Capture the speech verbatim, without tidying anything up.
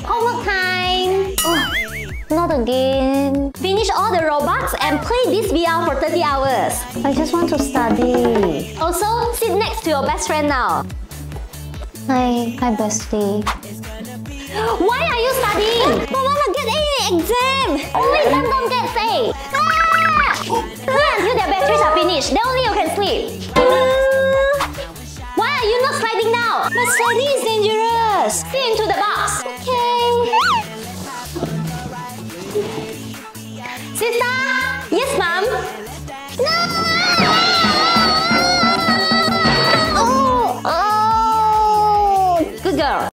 Homework time! Oh, not again. Finish all the Robux and play this V R for thirty hours. I just want to study. Also, sit next to your best friend now. Hi, hi bestie. Why are you studying? I wanna get A exam! Only them don't get A! Ah! Play until their batteries are finished, then only you can sleep. Why are you not sliding down? But sliding is dangerous. Sit into the box. Okay. Sister!